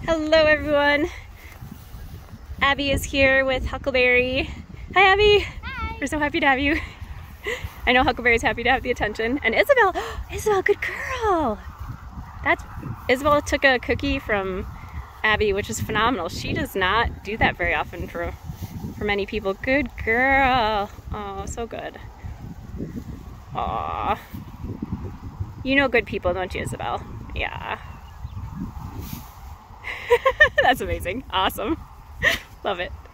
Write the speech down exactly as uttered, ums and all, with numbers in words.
Hello everyone. Abby is here with Huckleberry. Hi Abby. Hi. We're so happy to have you. I know Huckleberry's happy to have the attention. And Isabel, Isabel, good girl. That's Isabel took a cookie from Abby, which is phenomenal. She does not do that very often for for many people. Good girl. Oh, so good. Aw. You know good people, don't you, Isabel? Yeah. That's amazing. Awesome. Love it.